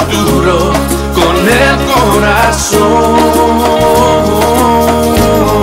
futuro con el corazón.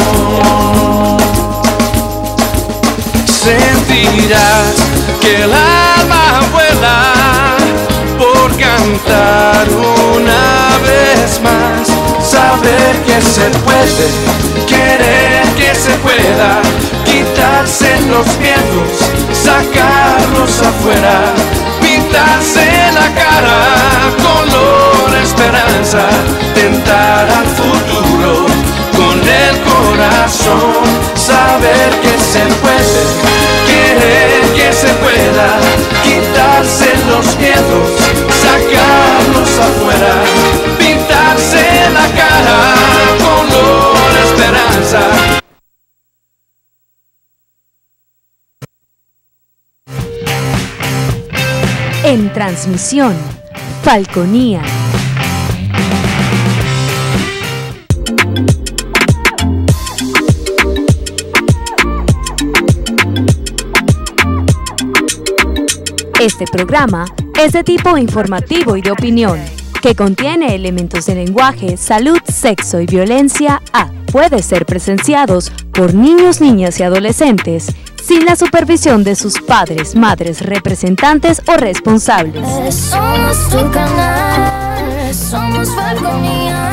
Sentirás que el alma vuela por cantar una vez más. Saber que se puede, querer que se pueda, quitarse los miedos, sacarlos afuera, pintarse la cara, color esperanza, tentar al futuro con el corazón. Saber que se puede, querer que se pueda, quitarse los miedos, sacarlos afuera, pintarse la cara, color esperanza. En transmisión, Falconía. Este programa es de tipo informativo y de opinión, que contiene elementos de lenguaje, salud, sexo y violencia puede ser presenciados por niños, niñas y adolescentes sin la supervisión de sus padres, madres, representantes o responsables. Somos tu canal, somos Falconía.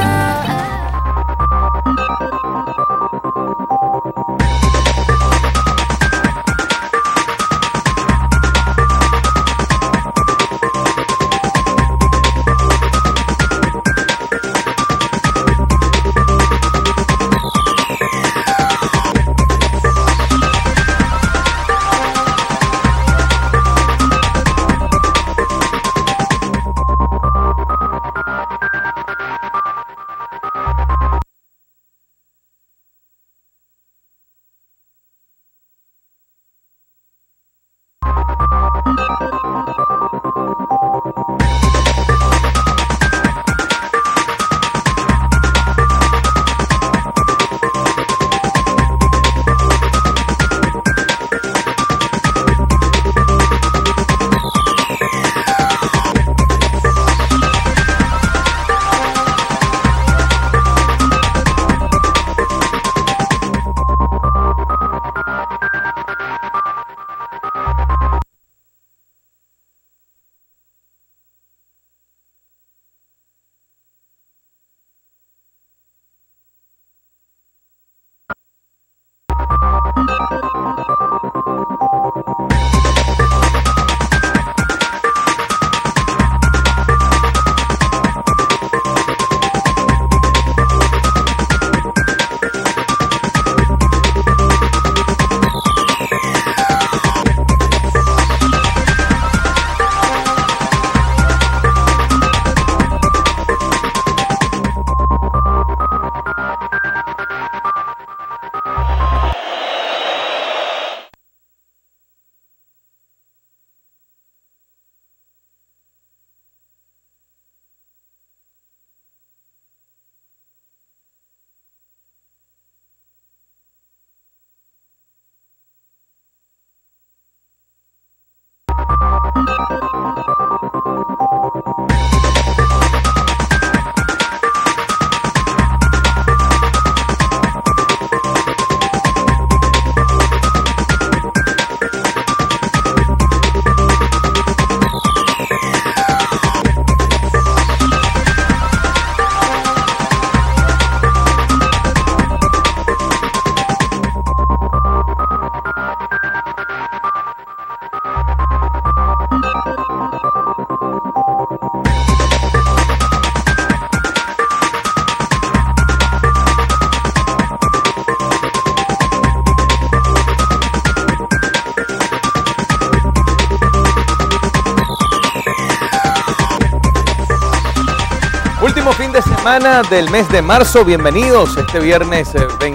Último fin de semana del mes de marzo. Bienvenidos este viernes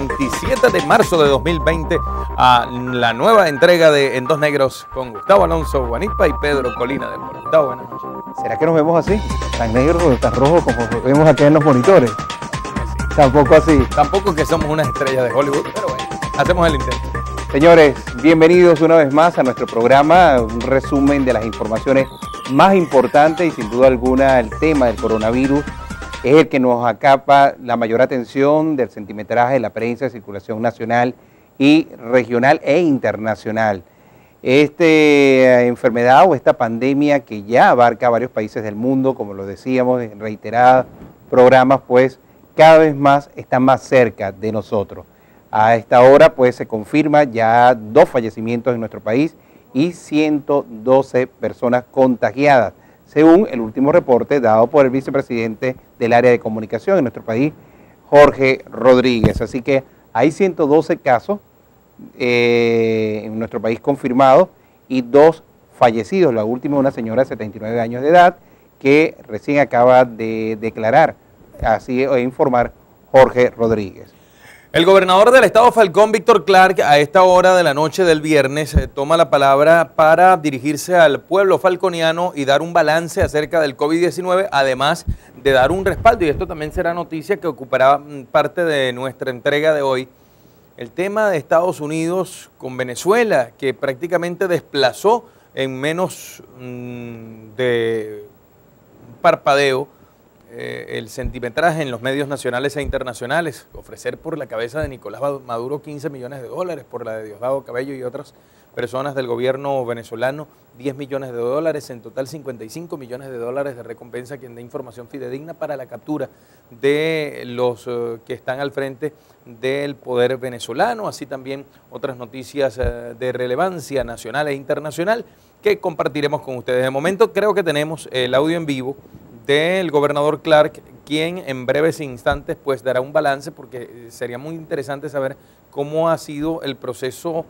27 de marzo de 2020 a la nueva entrega de En Dos Negros con Gustavo Alonso Guanipa y Pedro Colina de Polo. Gustavo, buenas noches. ¿Será que nos vemos así? Tan negros o tan rojos como vemos aquí en los monitores. Tampoco así. Tampoco que somos una estrella de Hollywood, pero bueno, hacemos el intento. Señores, bienvenidos una vez más a nuestro programa, un resumen de las informaciones más importantes y sin duda alguna el tema del coronavirus es el que nos acapa la mayor atención del centimetraje de la prensa de circulación nacional y regional e internacional. Esta enfermedad o esta pandemia que ya abarca a varios países del mundo, como lo decíamos en reiterados programas, pues cada vez más está más cerca de nosotros. A esta hora pues se confirma ya 2 fallecimientos en nuestro país y 112 personas contagiadas, según el último reporte dado por el vicepresidente del área de comunicación en nuestro país, Jorge Rodríguez. Así que hay 112 casos en nuestro país confirmados y 2 fallecidos. La última, una señora de 79 años de edad que recién acaba de declarar, así informar Jorge Rodríguez. El gobernador del estado Falcón, Víctor Clark, a esta hora de la noche del viernes, toma la palabra para dirigirse al pueblo falconiano y dar un balance acerca del COVID-19, además de dar un respaldo, y esto también será noticia que ocupará parte de nuestra entrega de hoy, el tema de Estados Unidos con Venezuela, que prácticamente desplazó en menos de un parpadeo el centimetraje en los medios nacionales e internacionales, ofrecer por la cabeza de Nicolás Maduro 15 millones de dólares, por la de Diosdado Cabello y otras personas del gobierno venezolano 10 millones de dólares, en total 55 millones de dólares de recompensa a quien dé información fidedigna para la captura de los que están al frente del poder venezolano, así también otras noticias de relevancia nacional e internacional que compartiremos con ustedes. De momento creo que tenemos el audio en vivo del gobernador Clark, quien en breves instantes pues dará un balance, porque sería muy interesante saber cómo ha sido el proceso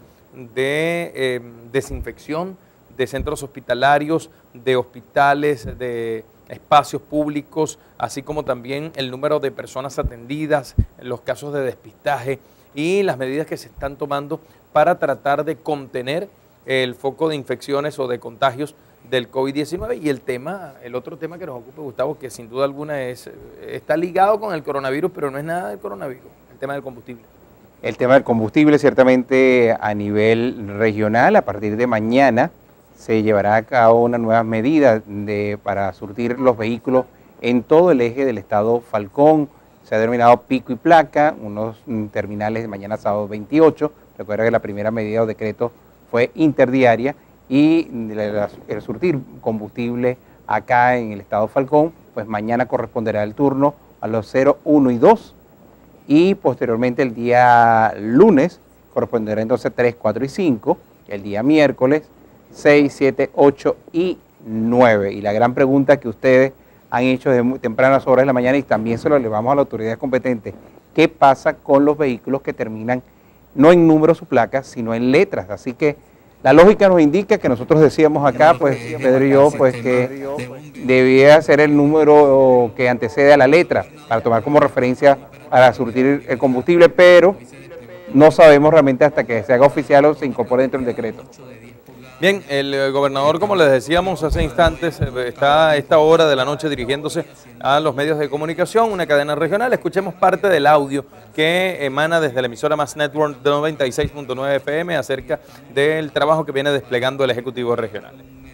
de desinfección de centros hospitalarios, de hospitales, de espacios públicos, así como también el número de personas atendidas, los casos de despistaje y las medidas que se están tomando para tratar de contener el foco de infecciones o de contagios del COVID-19. Y el otro tema que nos ocupa, Gustavo, que sin duda alguna está ligado con el coronavirus, pero no es nada del coronavirus, el tema del combustible. El tema del combustible, ciertamente a nivel regional, a partir de mañana se llevará a cabo una nueva medida para surtir los vehículos en todo el eje del estado Falcón. Se ha denominado pico y placa, unos terminales de mañana sábado 28. Recuerda que la primera medida o decreto fue interdiaria, y el surtir combustible acá en el estado Falcón, pues mañana corresponderá el turno a los 0, 1 y 2, y posteriormente el día lunes corresponderá entonces 3, 4 y 5, el día miércoles 6, 7, 8 y 9. Y la gran pregunta que ustedes han hecho desde muy tempranas horas de la mañana, y también se lo elevamos a la autoridad competente, ¿qué pasa con los vehículos que terminan no en número su placa, sino en letras? Así que la lógica nos indica que nosotros decíamos acá, pues Pedro y yo, pues que debía ser el número que antecede a la letra para tomar como referencia para surtir el combustible, pero no sabemos realmente hasta que se haga oficial o se incorpore dentro del decreto. Bien, el gobernador, como les decíamos hace instantes, está a esta hora de la noche dirigiéndose a los medios de comunicación, una cadena regional. Escuchemos parte del audio que emana desde la emisora Más Network de 96.9 FM acerca del trabajo que viene desplegando el Ejecutivo Regional.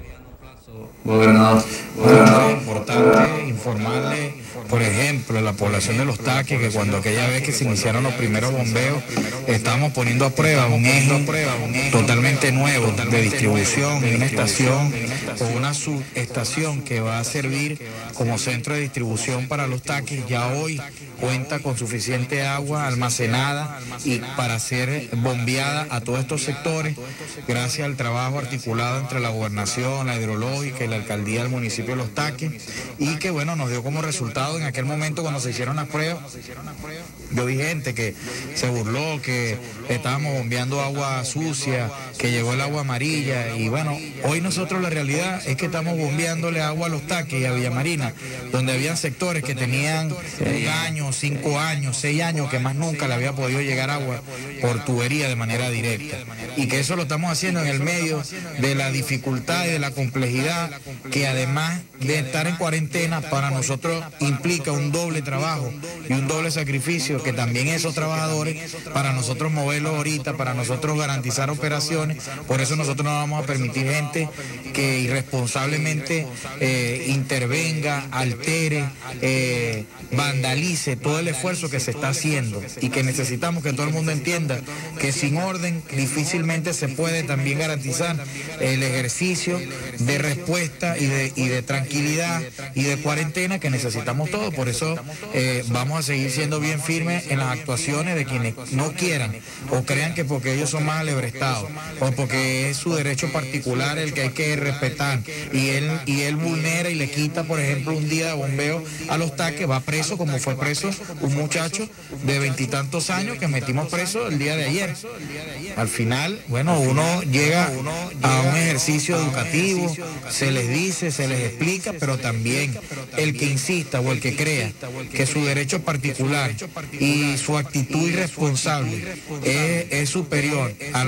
Gobernador, es importante informarle, por ejemplo, a la población de Los Taques, que cuando aquella vez que se iniciaron los primeros bombeos, estábamos poniendo a prueba un eje totalmente nuevo de distribución, una estación o una subestación que va a servir como centro de distribución para Los Taques. Ya hoy cuenta con suficiente agua almacenada y para ser bombeada a todos estos sectores, gracias al trabajo articulado entre la gobernación, la hidrológica y la alcaldía del municipio de Los Taques, y que bueno, nos dio como resultado en aquel momento cuando se hicieron las pruebas. Yo vi gente que se burló, que estábamos bombeando agua sucia, que llegó el agua amarilla, y bueno, hoy nosotros la realidad es que estamos bombeándole agua a Los Taques y a Villa Marina, donde habían sectores que tenían 1 año, 5 años, 6 años, que más nunca le había podido llegar agua por tubería de manera directa, y que eso lo estamos haciendo en el medio de la dificultad y de la complejidad, que además de estar en cuarentena, para nosotros implica un doble trabajo y un doble sacrificio, que también esos trabajadores, para nosotros moverlos ahorita, para nosotros garantizar operaciones, por eso nosotros no vamos a permitir gente que irresponsablemente intervenga, altere, vandalice todo el esfuerzo que se está haciendo, y que necesitamos que todo el mundo entienda que sin orden difícilmente se puede también garantizar el ejercicio de respuesta y de tranquilidad y de cuarentena que necesitamos todos. Por eso vamos a seguir siendo bien firmes en las actuaciones de quienes no quieran o crean que porque ellos son más alebrestados o porque es su derecho particular el que hay que respetar, y él vulnera y le quita, por ejemplo, un día de bombeo a Los Taques, va preso, como fue preso un muchacho de 20 y tantos años que metimos preso el día de ayer. Al final, bueno, uno llega a un ejercicio educativo, se les dice, se les explica, pero también el que insista o el que crea que su derecho particular y su actitud irresponsable es superior a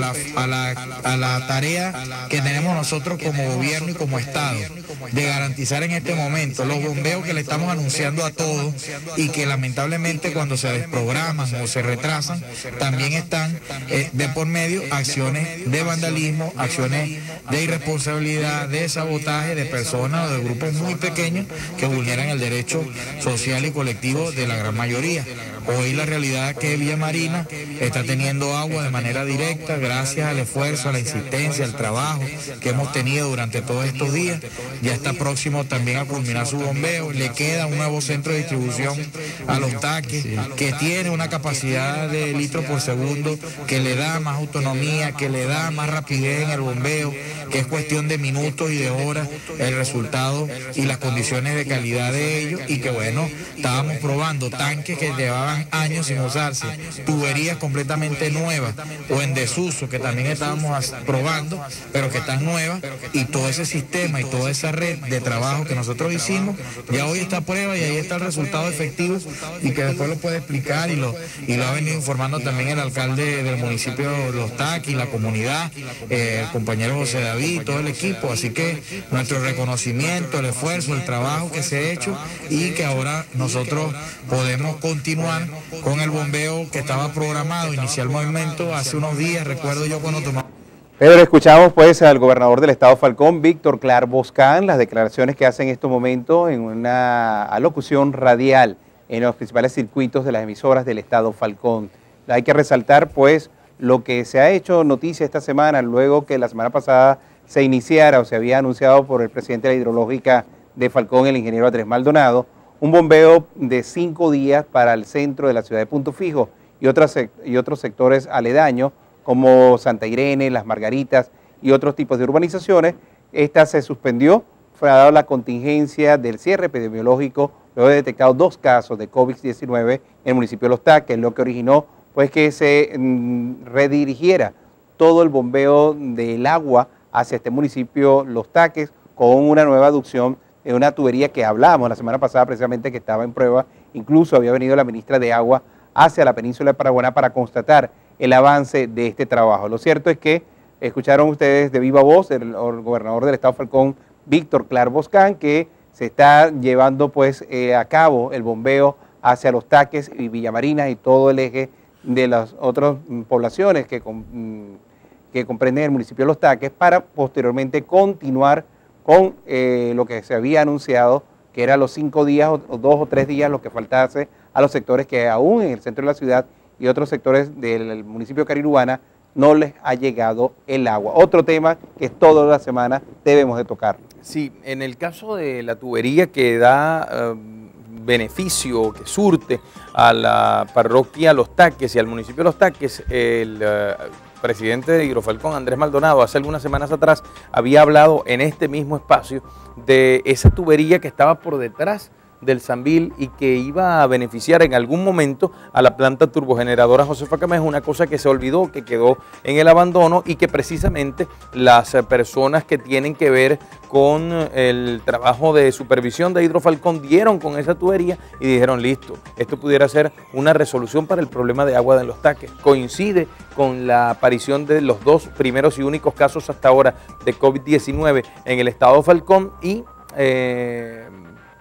la tarea que tenemos nosotros como gobierno y como Estado de garantizar en este momento los bombeos que le estamos anunciando a todos, y que lamentablemente cuando se desprograman o se retrasan también están de por medio acciones de vandalismo, acciones de irresponsabilidad, de sabotaje de personas o de grupos muy pequeños que vulneran el derecho social y colectivo de la gran mayoría. Hoy la realidad es que Villa Marina está teniendo agua de manera directa gracias al esfuerzo, a la insistencia, al trabajo que hemos tenido durante todos estos días. Ya está próximo también a culminar su bombeo. Le queda un nuevo centro de distribución a Los Taques, que tiene una capacidad de litros por segundo, que le da más autonomía, que le da más rapidez en el bombeo, que es cuestión de minutos y de horas el resultado y las condiciones de calidad de ellos, y que bueno, estábamos probando tanques que llevaban años sin usarse, tuberías completamente nuevas o en desuso que también estábamos probando, pero que están nuevas, y todo ese sistema y toda esa red de trabajo que nosotros hicimos, ya hoy está a prueba y ahí está el resultado efectivo, y que después lo puede explicar y lo ha venido informando también el alcalde del municipio de Los Taques y la comunidad, el compañero José David y todo el equipo. Así que nuestro reconocimiento, el esfuerzo, el trabajo que se ha hecho, y que ahora nosotros podemos continuar con el bombeo que estaba programado, iniciar el movimiento hace unos días, recuerdo yo cuando tomamos. Pedro, escuchamos pues al gobernador del estado Falcón, Víctor Clar Boscán, las declaraciones que hace en estos momentos en una alocución radial en los principales circuitos de las emisoras del estado Falcón. Hay que resaltar pues lo que se ha hecho noticia esta semana, luego que la semana pasada se iniciara o se había anunciado por el presidente de la hidrológica de Falcón, el ingeniero Andrés Maldonado, un bombeo de 5 días para el centro de la ciudad de Punto Fijo y otros sectores aledaños como Santa Irene, Las Margaritas y otros tipos de urbanizaciones. Esta se suspendió, fue dada la contingencia del cierre epidemiológico, luego de detectado 2 casos de COVID-19 en el municipio de Los Taques, lo que originó pues que se redirigiera todo el bombeo del agua hacia este municipio Los Taques con una nueva aducción de una tubería que hablábamos la semana pasada precisamente que estaba en prueba. Incluso había venido la ministra de Agua hacia la península de Paraguaná para constatar el avance de este trabajo. Lo cierto es que escucharon ustedes de viva voz el gobernador del estado Falcón, Víctor Clar Boscán, que se está llevando pues a cabo el bombeo hacia Los Taques y Villa Marina y todo el eje de las otras poblaciones que comprenden el municipio de Los Taques, para posteriormente continuar con lo que se había anunciado, que eran los 5 días o 2 o 3 días lo que faltase a los sectores que aún en el centro de la ciudad y otros sectores del municipio de Carirubana no les ha llegado el agua. Otro tema que toda la semana debemos de tocar. Sí, en el caso de la tubería que da beneficio, que surte a la parroquia Los Taques y al municipio de Los Taques, el presidente de Hidrofalcón, Andrés Maldonado, hace algunas semanas atrás había hablado en este mismo espacio de esa tubería que estaba por detrás del Sambil y que iba a beneficiar en algún momento a la planta turbogeneradora Josefa Camés, una cosa que se olvidó, que quedó en el abandono, y que precisamente las personas que tienen que ver con el trabajo de supervisión de Hidrofalcón dieron con esa tubería y dijeron, listo, esto pudiera ser una resolución para el problema de agua de Los Taques. Coincide con la aparición de los 2 primeros y únicos casos hasta ahora de COVID-19 en el estado Falcón, y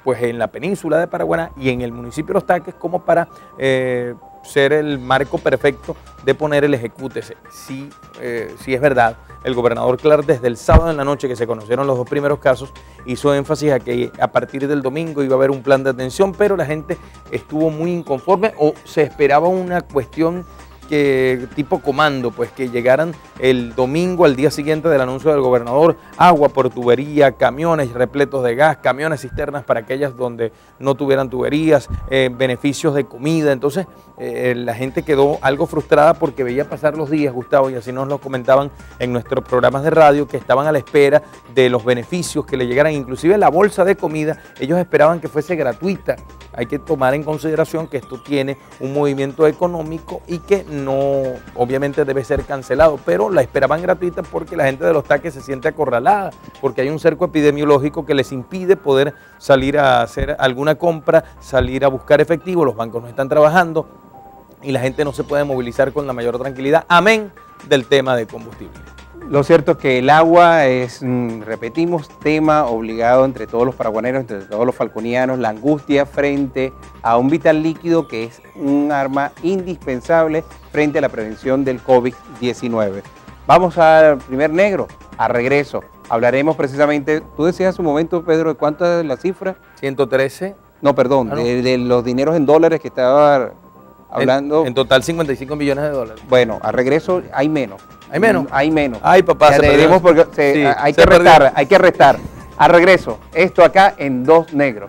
pues en la península de Paraguaná y en el municipio de Los Taques como para ser el marco perfecto de poner el ejecútese. Sí, es verdad, el gobernador Clark desde el sábado en la noche que se conocieron los 2 primeros casos hizo énfasis a que a partir del domingo iba a haber un plan de atención, pero la gente estuvo muy inconforme o se esperaba una cuestión tipo comando, pues que llegaran el domingo al día siguiente del anuncio del gobernador, agua por tubería, camiones repletos de gas, camiones cisternas para aquellas donde no tuvieran tuberías, beneficios de comida. Entonces la gente quedó algo frustrada porque veía pasar los días, Gustavo, y así nos lo comentaban en nuestros programas de radio, que estaban a la espera de los beneficios que le llegaran, inclusive la bolsa de comida, ellos esperaban que fuese gratuita. Hay que tomar en consideración que esto tiene un movimiento económico y que no, obviamente debe ser cancelado, pero la esperaban gratuita porque la gente de Los Taques se siente acorralada, porque hay un cerco epidemiológico que les impide poder salir a hacer alguna compra, salir a buscar efectivo, los bancos no están trabajando y la gente no se puede movilizar con la mayor tranquilidad, amén del tema de combustible. Lo cierto es que el agua es, repetimos, tema obligado entre todos los paraguaneros, entre todos los falconianos, la angustia frente a un vital líquido que es un arma indispensable frente a la prevención del COVID-19. Vamos al primer negro, a regreso. Hablaremos precisamente, tú decías hace un momento, Pedro, ¿de cuánto es la cifra? 113. No, perdón, Ah, no. De los dineros en dólares que estaba hablando. En total 55 millones de dólares. Bueno, a regreso hay menos. ¿Hay menos? Hay menos. Ay, papá, Ya se veremos perdió. porque Sí, hay se que restar, perdió. hay que restar. A regreso, esto acá en Dos Negros.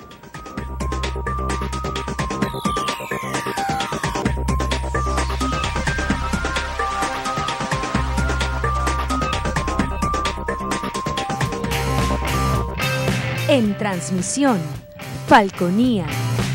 En transmisión, Falconía.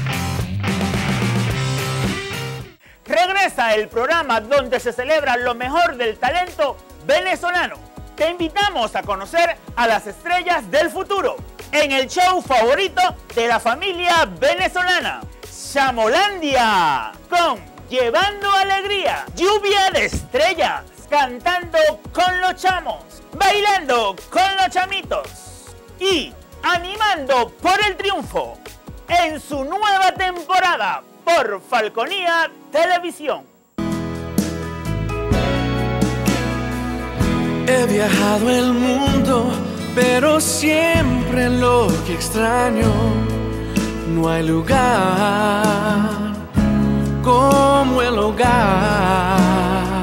Regresa el programa donde se celebra lo mejor del talento venezolano. Te invitamos a conocer a las estrellas del futuro en el show favorito de la familia venezolana, Chamolandia, con Llevando Alegría, lluvia de estrellas, cantando con los chamos, bailando con los chamitos y animando por el triunfo en su nueva temporada por Falconía Televisión. He viajado el mundo, pero siempre lo que extraño, no hay lugar como el hogar.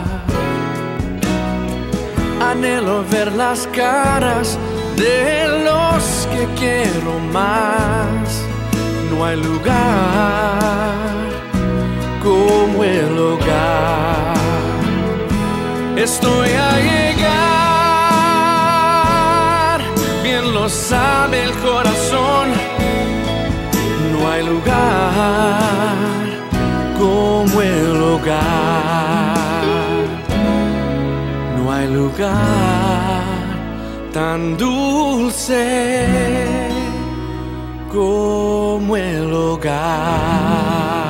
Anhelo ver las caras de los que quiero más, no hay lugar como el hogar. Estoy a llegar, bien lo sabe el corazón, no hay lugar como el hogar, no hay lugar tan dulce como el hogar.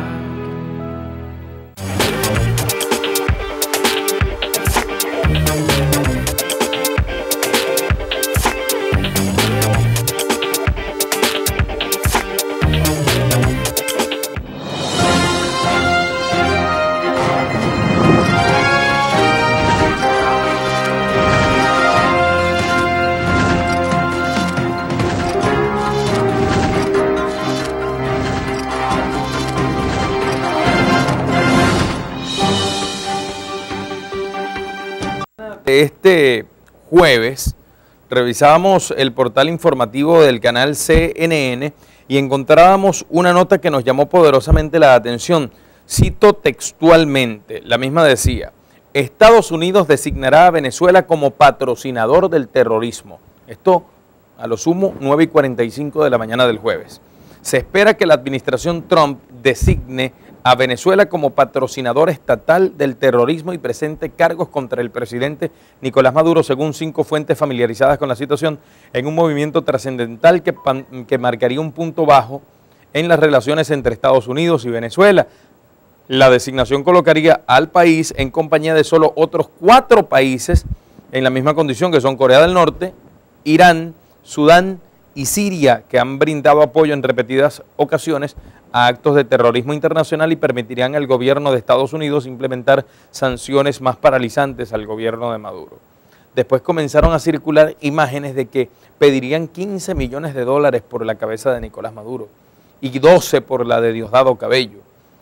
Este jueves revisábamos el portal informativo del canal CNN y encontrábamos una nota que nos llamó poderosamente la atención. Cito textualmente, la misma decía: Estados Unidos designará a Venezuela como patrocinador del terrorismo. Esto a lo sumo 9:45 de la mañana del jueves. Se espera que la administración Trump designe a Venezuela como patrocinador estatal del terrorismo y presente cargos contra el presidente Nicolás Maduro, según 5 fuentes familiarizadas con la situación, en un movimiento trascendental que marcaría un punto bajo en las relaciones entre Estados Unidos y Venezuela. La designación colocaría al país en compañía de solo otros 4 países en la misma condición, que son Corea del Norte, Irán, Sudán y Siria, que han brindado apoyo en repetidas ocasiones a actos de terrorismo internacional y permitirían al gobierno de Estados Unidos implementar sanciones más paralizantes al gobierno de Maduro. Después comenzaron a circular imágenes de que pedirían 15 millones de dólares por la cabeza de Nicolás Maduro y 12 por la de Diosdado Cabello,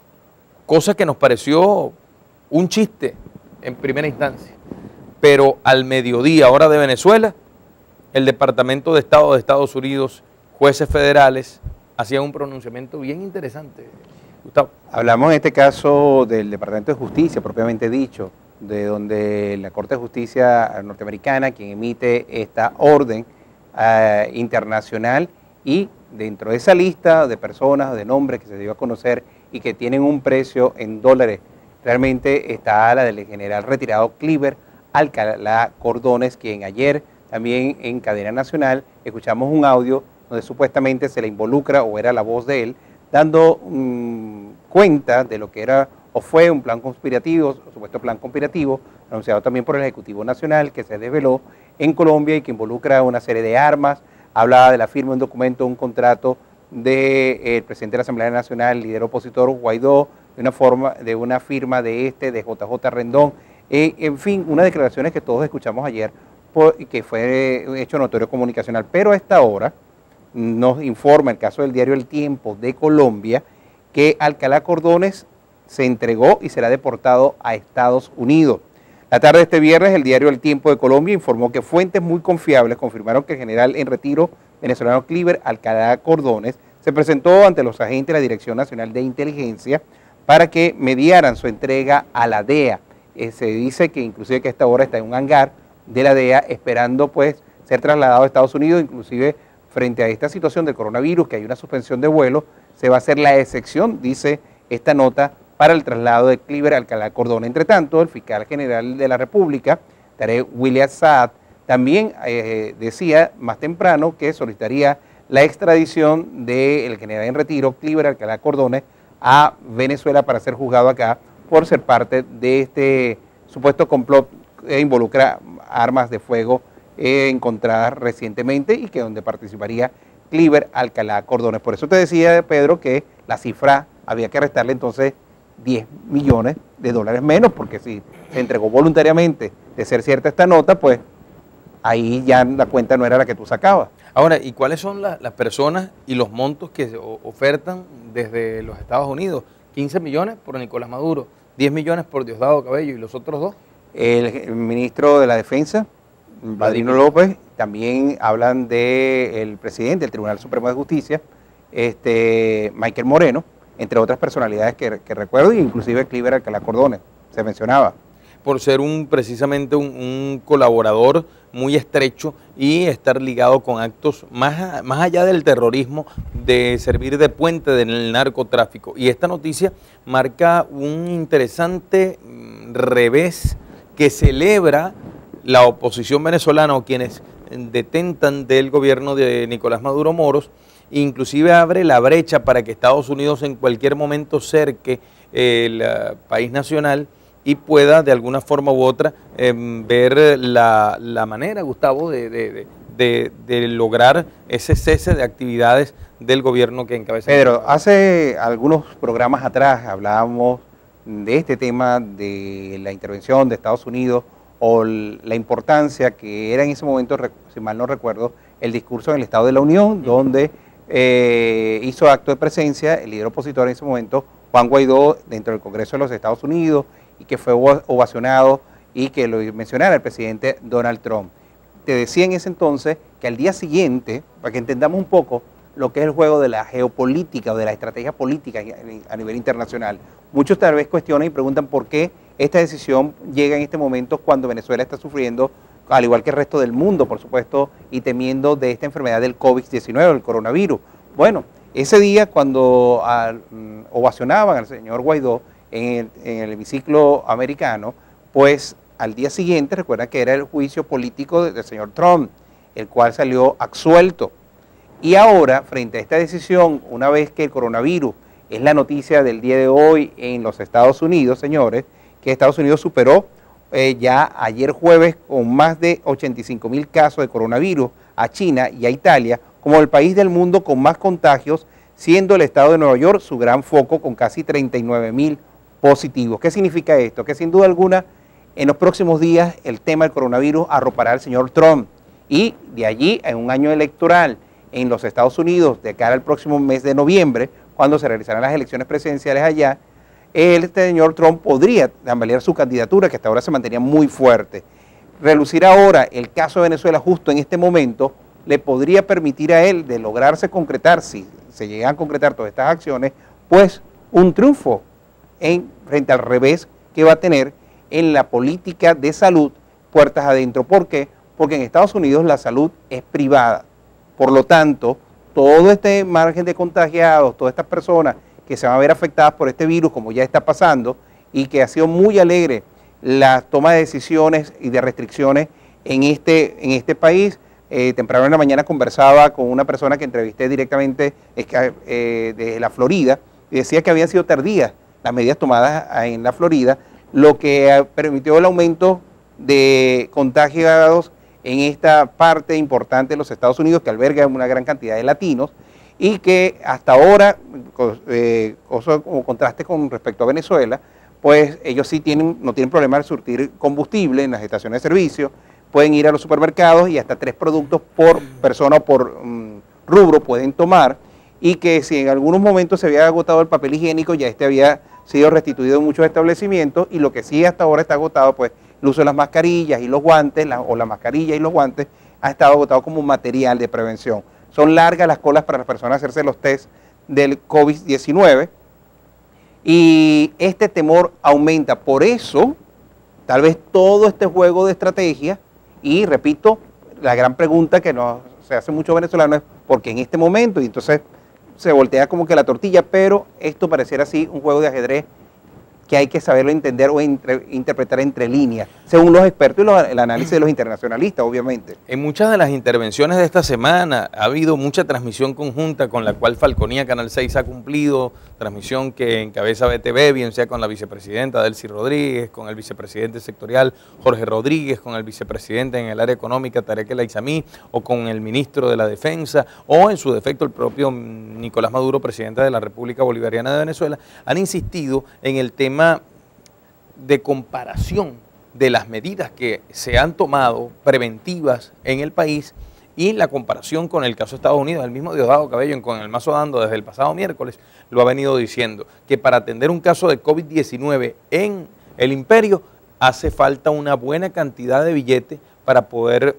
cosa que nos pareció un chiste en primera instancia. Pero al mediodía, hora de Venezuela, el Departamento de Estado de Estados Unidos, jueces federales, hacían un pronunciamiento bien interesante. Gustavo. Hablamos en este caso del Departamento de Justicia, propiamente dicho, de donde la Corte de Justicia norteamericana, quien emite esta orden internacional, y dentro de esa lista de personas, de nombres que se dio a conocer y que tienen un precio en dólares, realmente está la del general retirado Cliver Alcalá Cordones, quien ayer también en cadena nacional escuchamos un audio donde supuestamente se le involucra, o era la voz de él, dando cuenta de lo que era o fue un plan conspirativo, supuesto plan conspirativo, anunciado también por el Ejecutivo Nacional, que se desveló en Colombia y que involucra una serie de armas. Hablaba de la firma de un documento, un contrato del presidente de la Asamblea Nacional, líder opositor Guaidó, de una firma de JJ Rendón, en fin, unas declaraciones que todos escuchamos ayer, que fue hecho notorio comunicacional. Pero a esta hora nos informa el caso del diario El Tiempo de Colombia que Alcalá Cordones se entregó y será deportado a Estados Unidos. La tarde de este viernes, el diario El Tiempo de Colombia informó que fuentes muy confiables confirmaron que el general en retiro venezolano Cliver Alcalá Cordones se presentó ante los agentes de la Dirección Nacional de Inteligencia para que mediaran su entrega a la DEA. Se dice que inclusive que a esta hora está en un hangar de la DEA esperando pues ser trasladado a Estados Unidos. Inclusive frente a esta situación del coronavirus, que hay una suspensión de vuelo, se va a hacer la excepción, dice esta nota, para el traslado de Cliver Alcalá Cordones. Entre tanto, el fiscal general de la República, Tarek William Saad, también decía más temprano que solicitaría la extradición del general en retiro, Cliver Alcalá Cordones, a Venezuela para ser juzgado acá por ser parte de este supuesto complot que involucra armas de fuego encontradas recientemente y que donde participaría Cliver Alcalá Cordones. Por eso te decía, Pedro, que la cifra había que restarle entonces 10 millones de dólares menos, porque si se entregó voluntariamente, de ser cierta esta nota, pues ahí ya la cuenta no era la que tú sacabas. Ahora, ¿y cuáles son las personas y los montos que se ofertan desde los Estados Unidos? 15 millones por Nicolás Maduro, 10 millones por Diosdado Cabello, ¿y los otros dos? El ministro de la Defensa, Vladimir López, también hablan del presidente del Tribunal Supremo de Justicia, Michael Moreno, entre otras personalidades que recuerdo, inclusive Cliver Alcalá Cordones, se mencionaba. Por ser precisamente un colaborador muy estrecho y estar ligado con actos más allá del terrorismo, de servir de puente del narcotráfico. Y esta noticia marca un interesante revés que celebra la oposición venezolana o quienes detentan del gobierno de Nicolás Maduro Moros. Inclusive abre la brecha para que Estados Unidos en cualquier momento cerque el país nacional y pueda de alguna forma u otra ver la manera, Gustavo, de lograr ese cese de actividades del gobierno que encabeza. Pedro, hace algunos programas atrás hablábamos de este tema de la intervención de Estados Unidos o la importancia que era en ese momento, si mal no recuerdo, el discurso en el Estado de la Unión, donde hizo acto de presencia el líder opositor en ese momento, Juan Guaidó, dentro del Congreso de los Estados Unidos, y que fue ovacionado y que lo mencionara el presidente Donald Trump. Te decía en ese entonces que al día siguiente, para que entendamos un poco lo que es el juego de la geopolítica o de la estrategia política a nivel internacional, muchos tal vez cuestionan y preguntan por qué esta decisión llega en este momento cuando Venezuela está sufriendo, al igual que el resto del mundo, por supuesto, y temiendo de esta enfermedad del COVID-19, el coronavirus. Bueno, ese día cuando ovacionaban al señor Guaidó en el hemiciclo americano, pues al día siguiente, recuerda que era el juicio político del señor Trump, el cual salió absuelto. Y ahora, frente a esta decisión, una vez que el coronavirus es la noticia del día de hoy en los Estados Unidos, señores, que Estados Unidos superó ya ayer jueves con más de 85.000 casos de coronavirus a China y a Italia como el país del mundo con más contagios, siendo el estado de Nueva York su gran foco con casi 39.000 positivos. ¿Qué significa esto? Que sin duda alguna en los próximos días el tema del coronavirus arropará al señor Trump y de allí en un año electoral en los Estados Unidos de cara al próximo mes de noviembre, cuando se realizarán las elecciones presidenciales allá, el señor Trump podría tambalear su candidatura, que hasta ahora se mantenía muy fuerte. Relucir ahora el caso de Venezuela justo en este momento le podría permitir a él de lograrse concretar, si se llegan a concretar todas estas acciones, pues un triunfo frente al revés que va a tener en la política de salud puertas adentro. ¿Por qué? Porque en Estados Unidos la salud es privada. Por lo tanto, todo este margen de contagiados, todas estas personas que se van a ver afectadas por este virus, como ya está pasando, y que ha sido muy alegre la toma de decisiones y de restricciones en este país. Temprano en la mañana conversaba con una persona que entrevisté directamente de la Florida y decía que habían sido tardías las medidas tomadas en la Florida, lo que permitió el aumento de contagiados en esta parte importante de los Estados Unidos que alberga una gran cantidad de latinos y que hasta ahora, como contraste con respecto a Venezuela, pues ellos sí no tienen problema de surtir combustible en las estaciones de servicio, pueden ir a los supermercados y hasta 3 productos por persona o por rubro pueden tomar, y que si en algunos momentos se había agotado el papel higiénico, ya había sido restituido en muchos establecimientos, y lo que sí hasta ahora está agotado, pues el uso de las mascarillas y los guantes, o la mascarilla y los guantes, ha estado agotado como un material de prevención. Son largas las colas para las personas hacerse los test del COVID-19, y este temor aumenta. Por eso, tal vez todo este juego de estrategia, y repito, la gran pregunta que se hace mucho venezolano es ¿por qué en este momento? Y entonces se voltea como que la tortilla, pero esto pareciera así un juego de ajedrez que hay que saberlo entender o interpretar entre líneas, según los expertos y el análisis de los internacionalistas, obviamente. En muchas de las intervenciones de esta semana ha habido mucha transmisión conjunta con la cual Falconía Canal 6 ha cumplido, transmisión que encabeza BTV, bien sea con la vicepresidenta Delcy Rodríguez, con el vicepresidente sectorial Jorge Rodríguez, con el vicepresidente en el área económica Tarek El Aizami, o con el ministro de la Defensa, o en su defecto el propio Nicolás Maduro, presidente de la República Bolivariana de Venezuela, han insistido en el tema de comparación de las medidas que se han tomado preventivas en el país y la comparación con el caso de Estados Unidos. El mismo Diosdado Cabello con el Mazo Dando desde el pasado miércoles lo ha venido diciendo, que para atender un caso de COVID-19 en el imperio hace falta una buena cantidad de billetes para poder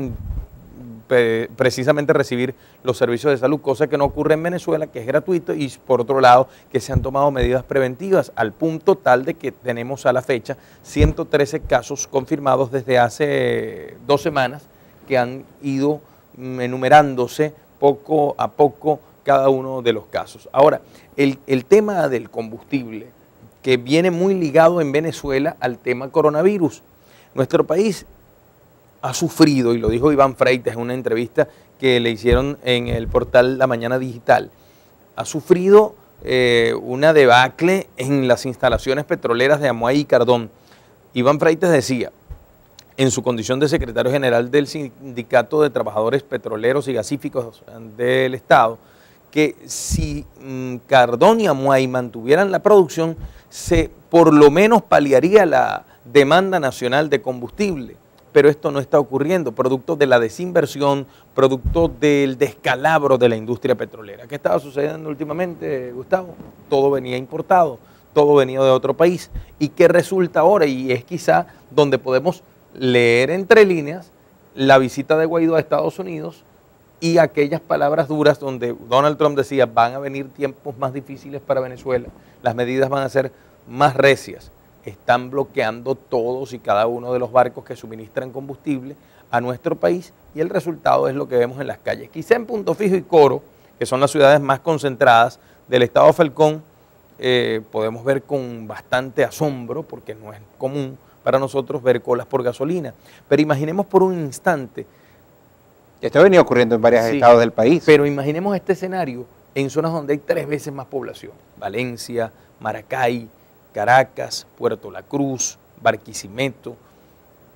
precisamente recibir los servicios de salud, cosa que no ocurre en Venezuela, que es gratuito, y por otro lado que se han tomado medidas preventivas al punto tal de que tenemos a la fecha 113 casos confirmados desde hace 2 semanas que han ido enumerándose poco a poco cada uno de los casos. Ahora, el tema del combustible, que viene muy ligado en Venezuela al tema coronavirus. Nuestro país ha sufrido, y lo dijo Iván Freitas en una entrevista que le hicieron en el portal La Mañana Digital, ha sufrido una debacle en las instalaciones petroleras de Amuay y Cardón. Iván Freitas decía, en su condición de secretario general del Sindicato de Trabajadores Petroleros y Gasíficos del Estado, que si Cardón y Amuay mantuvieran la producción, se por lo menos paliaría la demanda nacional de combustible. Pero esto no está ocurriendo, producto de la desinversión, producto del descalabro de la industria petrolera. ¿Qué estaba sucediendo últimamente, Gustavo? Todo venía importado, todo venía de otro país. ¿Y qué resulta ahora? Y es quizá donde podemos leer entre líneas la visita de Guaidó a Estados Unidos y aquellas palabras duras donde Donald Trump decía van a venir tiempos más difíciles para Venezuela, las medidas van a ser más recias. Están bloqueando todos y cada uno de los barcos que suministran combustible a nuestro país y el resultado es lo que vemos en las calles. Quizá en Punto Fijo y Coro, que son las ciudades más concentradas del estado Falcón, podemos ver con bastante asombro, porque no es común para nosotros ver colas por gasolina. Pero imaginemos por un instante. Esto ha venido ocurriendo en varios estados del país. Pero imaginemos este escenario en zonas donde hay 3 veces más población. Valencia, Maracay, Caracas, Puerto La Cruz, Barquisimeto.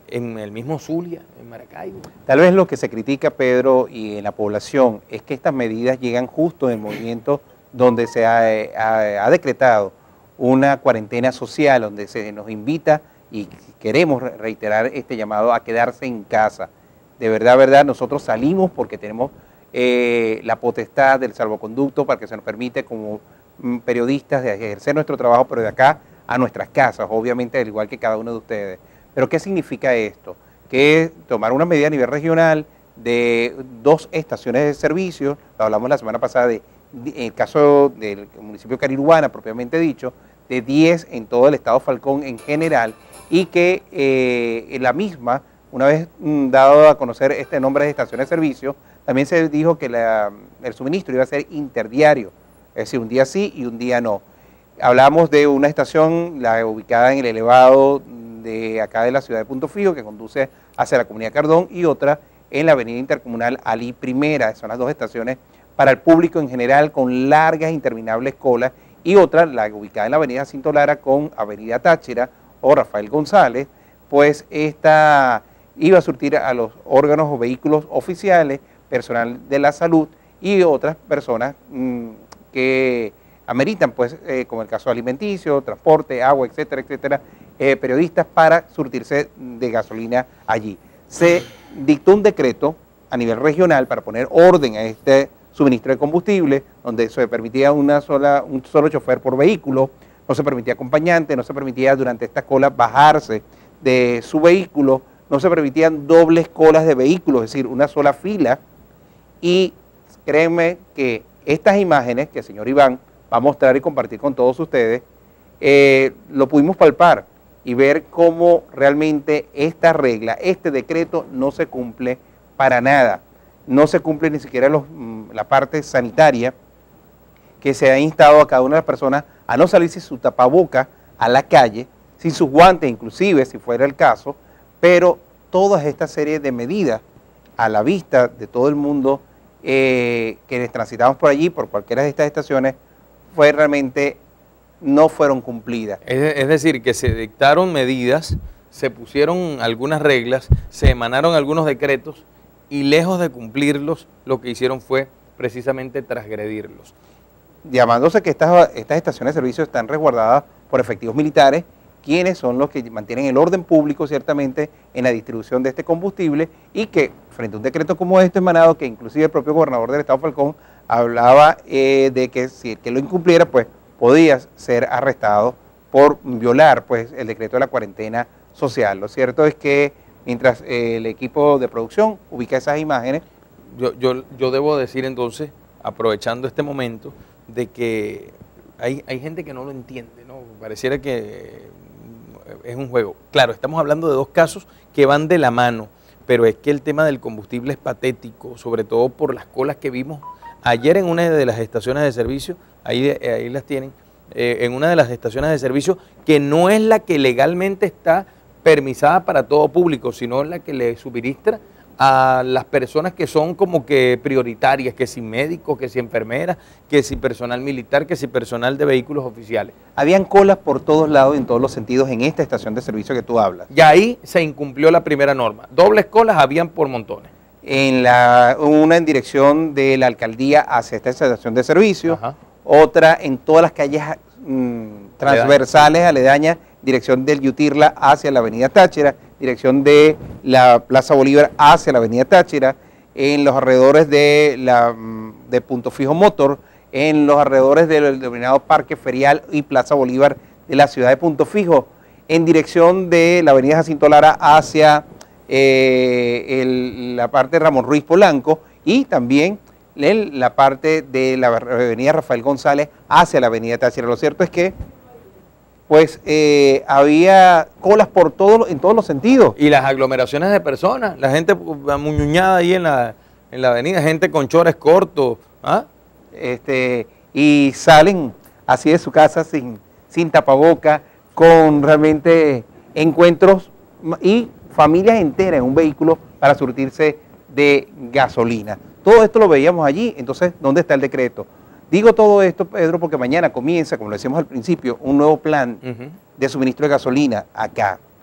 en el mismo Zulia, en Maracaibo. Tal vez lo que se critica, Pedro, y en la población, es que estas medidas llegan justo en el movimiento donde se ha decretado una cuarentena social, donde se nos invita y queremos reiterar este llamado a quedarse en casa. De verdad, nosotros salimos porque tenemos la potestad del salvoconducto para que se nos permite como periodistas de ejercer nuestro trabajo, pero de acá a nuestras casas, obviamente al igual que cada uno de ustedes. Pero ¿qué significa esto? Que es tomar una medida a nivel regional de 2 estaciones de servicio, lo hablamos la semana pasada en el caso del municipio de Carirhuana, propiamente dicho, de 10 en todo el estado Falcón en general, y que la misma, una vez dado a conocer este nombre de estaciones de servicio, también se dijo que el suministro iba a ser interdiario, es decir, un día sí y un día no. Hablamos de una estación ubicada en el elevado de acá de la ciudad de Punto Fijo, que conduce hacia la comunidad Cardón, y otra en la avenida intercomunal Alí Primera. Son las 2 estaciones para el público en general con largas interminables colas, y otra, la ubicada en la avenida Jacinto Lara con avenida Táchira o Rafael González, pues esta iba a surtir a los órganos o vehículos oficiales, personal de la salud y otras personas que ameritan, pues, como el caso alimenticio, transporte, agua, etcétera, etcétera, periodistas para surtirse de gasolina allí. Se dictó un decreto a nivel regional para poner orden a este suministro de combustible, donde se permitía un solo chofer por vehículo, no se permitía acompañante, no se permitía durante esta cola bajarse de su vehículo, no se permitían dobles colas de vehículos, es decir, una sola fila. Y créanme que estas imágenes que el señor Iván va a mostrar y compartir con todos ustedes, lo pudimos palpar y ver cómo realmente esta regla, este decreto no se cumple para nada. No se cumple ni siquiera la parte sanitaria, que se ha instado a cada una de las personas a no salir sin su tapaboca a la calle, sin sus guantes inclusive, si fuera el caso, pero todas estas series de medidas a la vista de todo el mundo que transitamos por allí, por cualquiera de estas estaciones, no fueron cumplidas. Es decir, que se dictaron medidas, se pusieron algunas reglas, se emanaron algunos decretos y lejos de cumplirlos, lo que hicieron fue precisamente transgredirlos. Llamándose que estas estaciones de servicio están resguardadas por efectivos militares, quienes son los que mantienen el orden público ciertamente en la distribución de este combustible, y que frente a un decreto como este emanado, que inclusive el propio gobernador del estado Falcón hablaba de que si el que lo incumpliera, pues podía ser arrestado por violar, pues, el decreto de la cuarentena social. Lo cierto es que mientras el equipo de producción ubica esas imágenes. Yo debo decir entonces, aprovechando este momento, de que hay gente que no lo entiende, ¿no? Pareciera que es un juego. Claro, estamos hablando de 2 casos que van de la mano, pero es que el tema del combustible es patético, sobre todo por las colas que vimos ayer en una de las estaciones de servicio, ahí las tienen, en una de las estaciones de servicio que no es la que legalmente está permisada para todo público, sino la que le suministra a las personas que son como que prioritarias, que si médicos, que si enfermeras, que si personal militar, que si personal de vehículos oficiales. Habían colas por todos lados, en todos los sentidos, en esta estación de servicio que tú hablas. Y ahí se incumplió la primera norma. Dobles colas habían por montones. Una en dirección de la alcaldía hacia esta estación de servicio, ajá, otra en todas las calles transversales, aledañas, dirección del Yutirla hacia la avenida Táchira, dirección de la Plaza Bolívar hacia la avenida Táchira, en los alrededores de Punto Fijo Motor, en los alrededores del denominado Parque Ferial y Plaza Bolívar de la ciudad de Punto Fijo, en dirección de la avenida Jacinto Lara hacia la parte de Ramón Ruiz Polanco, y también la parte de la avenida Rafael González hacia la avenida Táchira. Lo cierto es que pues había colas en todos los sentidos. Y las aglomeraciones de personas, la gente amuñuñada ahí en la avenida, gente con chores cortos. ¿Ah? Y salen así de su casa sin tapaboca, con realmente encuentros y familias enteras en un vehículo para surtirse de gasolina. Todo esto lo veíamos allí. Entonces, ¿dónde está el decreto? Digo todo esto, Pedro, porque mañana comienza, como lo decíamos al principio, un nuevo plan de suministro de gasolina acá.